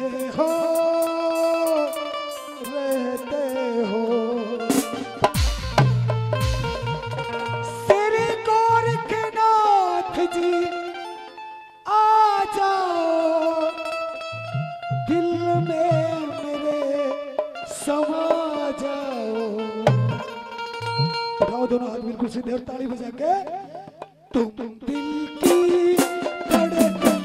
हो रहते हो। श्री गोरखनाथ जी आ जाओ दिल में मेरे समा जाओ। उठाओ दोनों हाथ बिल्कुल सीधे और ताली बजा के। तुम दिल की धड़कन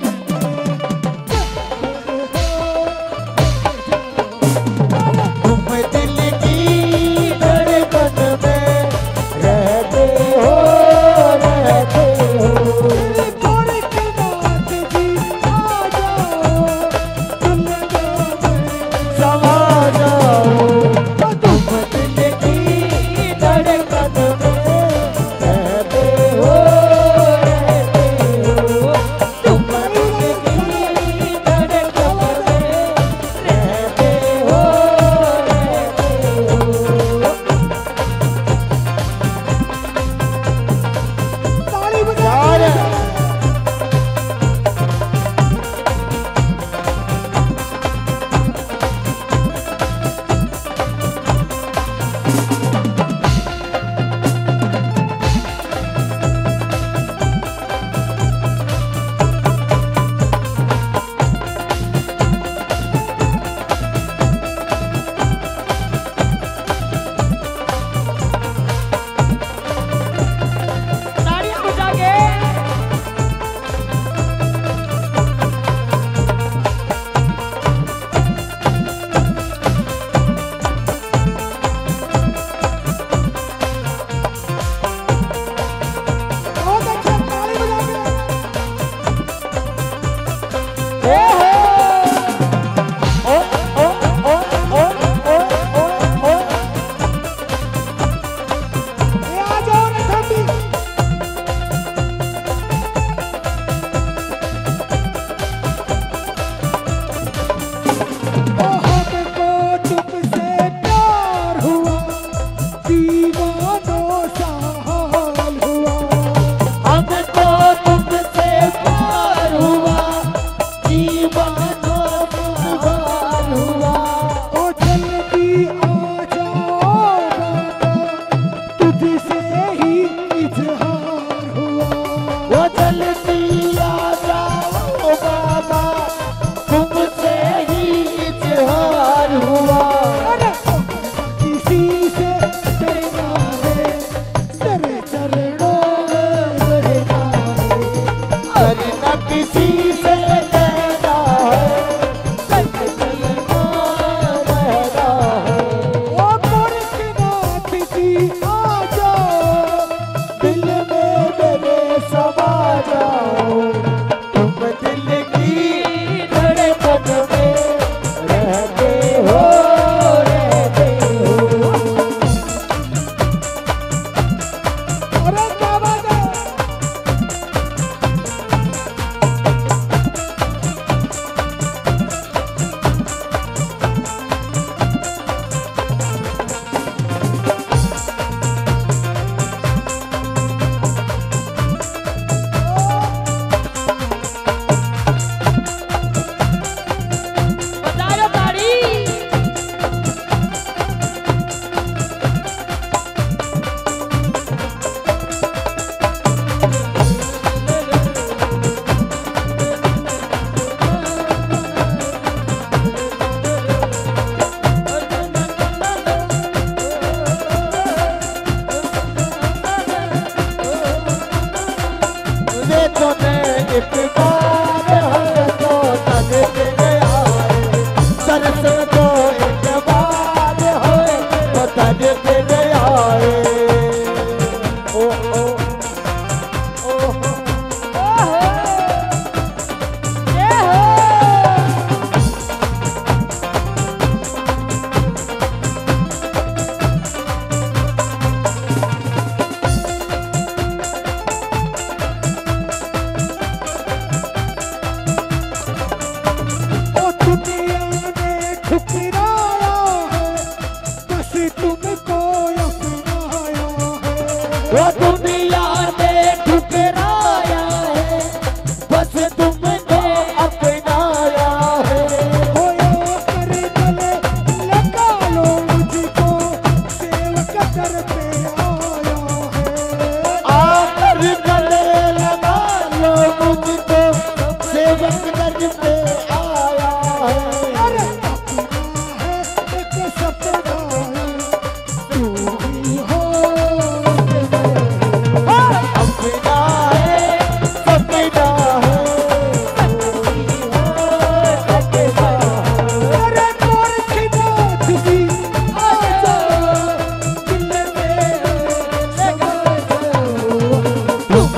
वो दुनिया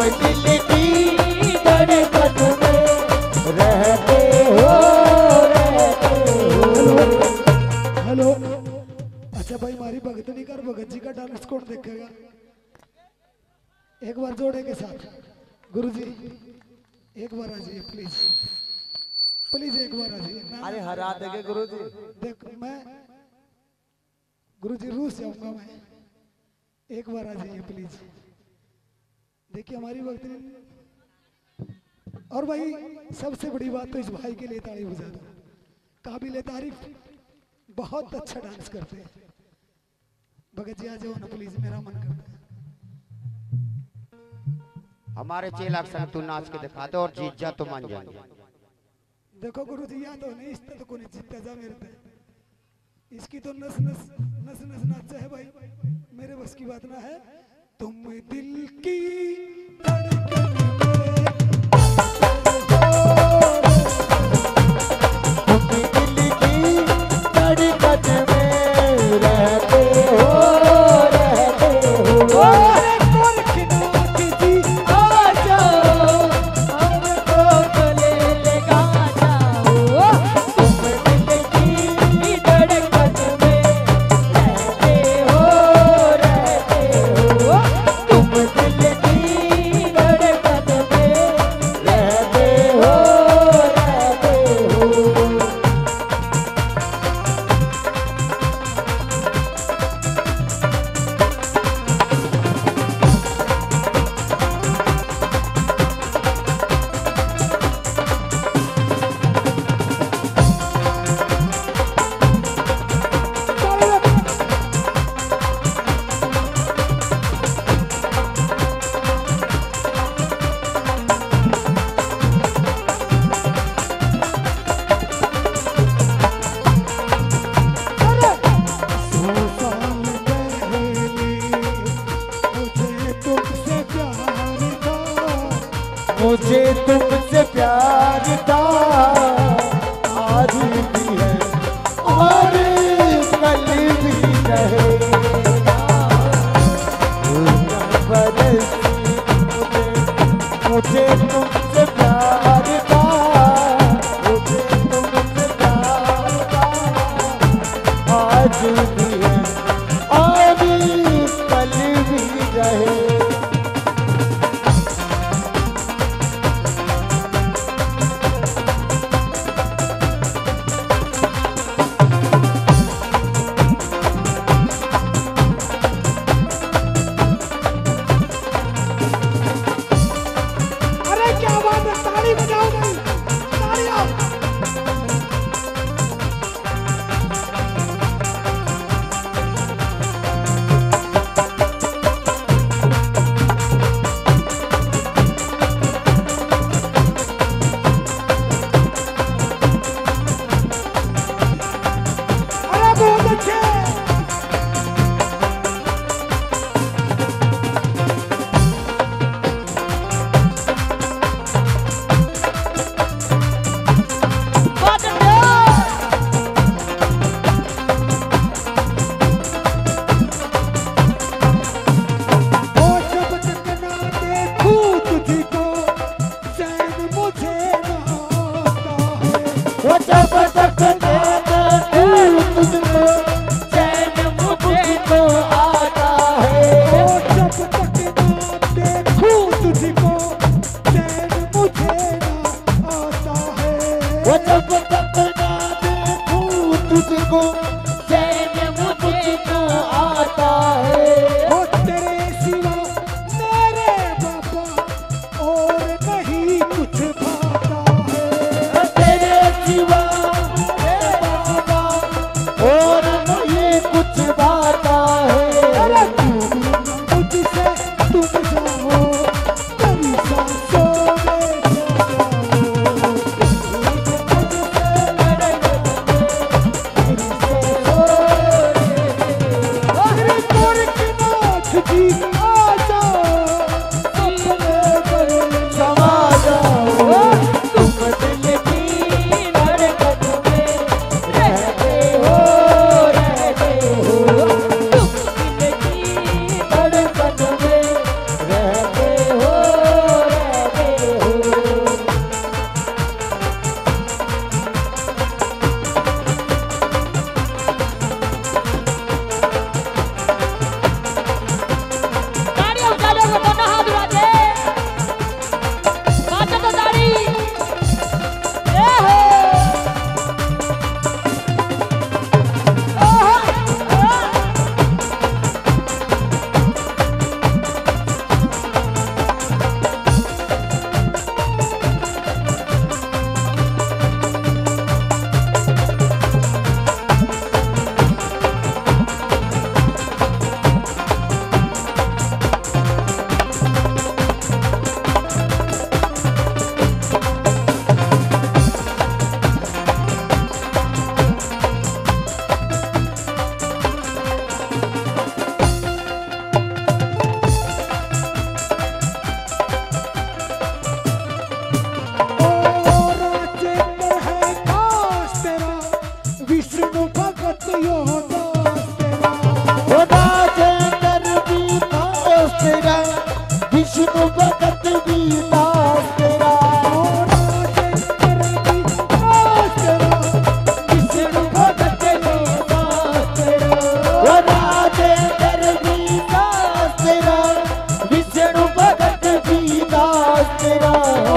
दिल की धड़कन में रहते हो, रहते हो। हेलो। अच्छा भाई हमारी भगत नहीं कर, भगत जी का डांस कौन देखेगा? एक बार जोड़े के साथ गुरुजी एक बार आ जाइए प्लीज, प्लीज एक बार आ जाइए। अरे हरा देंगे गुरुजी। देख मैं गुरुजी रूस जाऊंगा मैं, एक बार आ जाइए प्लीज। देखिए हमारी भक्ति। और भाई सबसे बड़ी बात तो इस भाई के लिए ताली बजा दो, काबिल तारीफ, बहुत अच्छा डांस करते हैं। भगत जी आ जाओ ना प्लीज, मेरा मन करता है। हमारे चेला संग तू नाच के दिखा दे और जीत जा तो मान जाएंगे। देखो गुरुजी या तो नहीं, इससे तो कोई जीतता जा मेरे पे। इसकी तो नस नस नस नस नाच है भाई, मेरे बस की बात ना है। तुम दिल की धड़कन में, तुम दिल की धड़कन में रहते हो, रहते हो। मुझे तुमसे प्यार था, आज भी है और कल भी रहेगा। मुझे तुमसे प्यार था, मुझे तुमसे प्यार था, आज भी है और कल भी रहेगा। विष्णु भगत भी दास तेरा, विष्णु भगत भी दास तेरा, राजेंद्र भी दास तेरा, विष्णु भगत भी दास तेरा।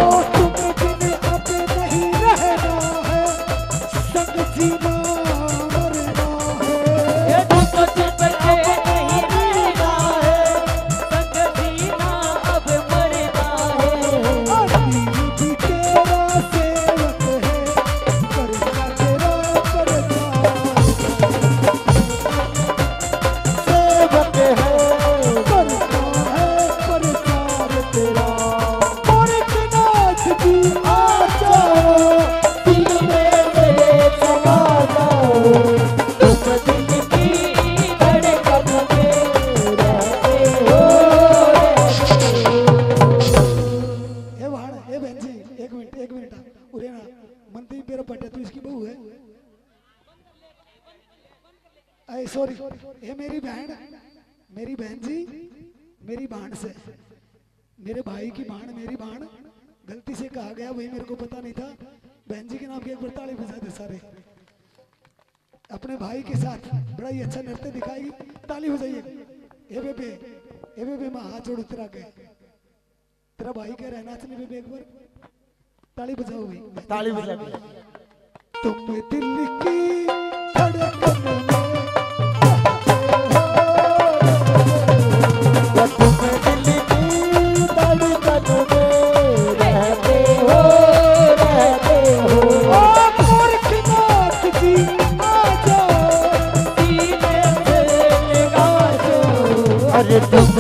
सॉरी, ये मेरी बहन जी, मेरी बहन से, मेरे भाई की बहन, मेरी बहन, गलती से कहा गया, वही मेरे को पता नहीं था। बहन जी के नाम की एक बार ताली बजा दे सारे। अपने भाई के साथ बड़ा ही अच्छा नृत्य दिखाएगी, ताली बजाइए। ए बेबे मैं हाथ जोड़ उतरा गए, तेरा भाई कह रहा है नाचने बेबे, एक बार ताली बजाओ भाई, ताली बजा। तुम दिल की धड़कन में, तुम दिल की धड़कन में रहते हो, रहते हो। गोरखनाथ जी आ जाओ, सीने से लगा दो, अरे तुम